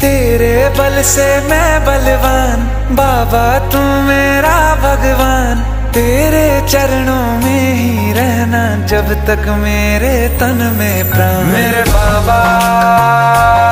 तेरे बल से मैं बलवान, बाबा तू मेरा भगवान। तेरे चरणों में ही रहना जब तक मेरे तन में प्राण। मेरे बाबा